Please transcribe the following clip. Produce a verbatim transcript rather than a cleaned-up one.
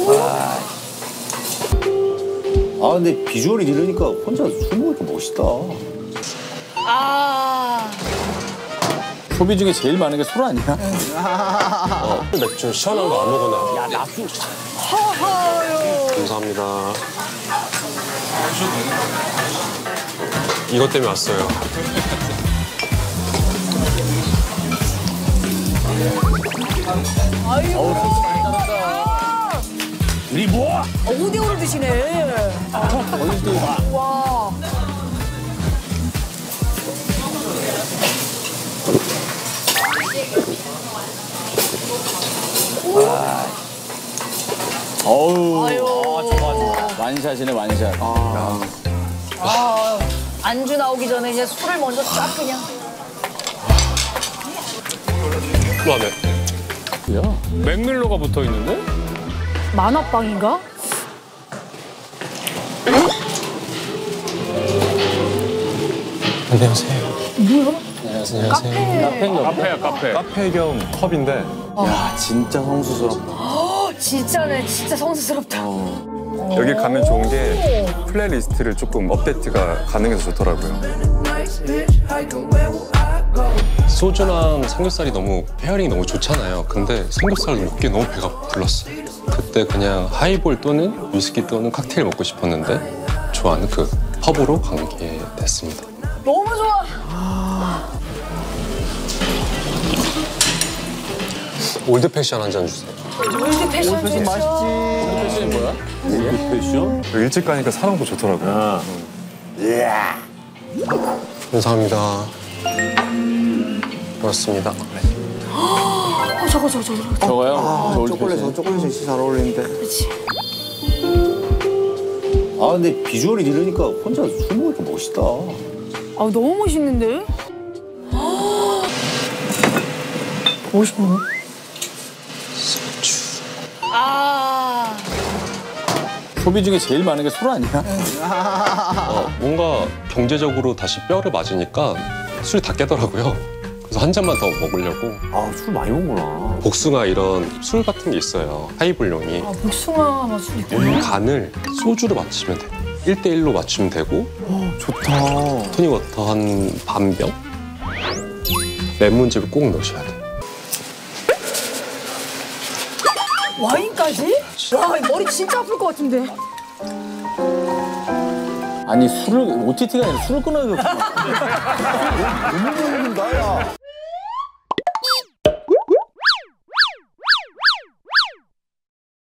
아, 아 근데 비주얼이 이러니까 혼자 술 먹으니까 멋있다. 아. 소비 중에 제일 많은 게 술 아니야? 어, 맥주 시원한 거 아무거나. 야, 나술. 허허요. 감사합니다. 이것 때문에 왔어요. 아이고. 우리 뭐? 오 대 오를 드시네. 와. 아. 어우. 아유. 아, 좋아, 좋아. 완샷이네, 완샷. 아. 아, 안주 나오기 전에 이제 술을 먼저 쫙 그냥. 그만해. 야. 맥밀로가 붙어 있는데? 만화빵인가? 안녕하세요. 뭐야? 안녕하세요. 카페. 카페야, 카페. 카페 겸 펍인데. 야, 진짜 성수스럽다. 어, 진짜네. 진짜 성스럽다. 여기 가면 좋은 게 플레이리스트를 조금 업데이트가 가능해서 좋더라고요. 소주랑 삼겹살이 너무 페어링이 너무 좋잖아요. 근데 삼겹살을 먹기에 너무 배가 불렀어. 그때 그냥 하이볼 또는 위스키 또는 칵테일 먹고 싶었는데 좋아하는 그 펍으로 가게 됐습니다. 너무 좋아. 올드 패션 한 잔 주세요. 올드 패션 좋죠. 패션이 뭐야? 올드 패션? 일찍 가니까 사람도 좋더라고요. 아. 이야. 감사합니다. 고맙습니다. 어, 저거, 저거, 저거. 저거. 저거요? 아, 저 올드 초콜릿, 패션. 초콜릿이 진짜 잘 어울리는데. 그렇지. 아 근데 비주얼이 이러니까 혼자 술 먹으니까 멋있다. 아, 너무 멋있는데? 멋있네. 소주. 아. 소비 중에 제일 많은 게 술 아니야? 어, 뭔가 경제적으로 다시 뼈를 맞으니까 술이 다 깨더라고요. 그래서 한 잔만 더 먹으려고. 아 술 많이 먹구나. 복숭아 이런 술 같은 게 있어요. 하이볼용이. 아, 복숭아 맛술 있구나. 간을 소주로 맞추면 돼. 일 대 일로 맞추면 되고 좋다. 토닉워터 한 반 병? 레몬즙을 꼭 넣으셔야 돼. 와인까지? 와, 머리 진짜 아플 것 같은데. 아니, 술을, 오티티가 아니라 술을 끊어야 되겠구나. 너무 먹는다 야.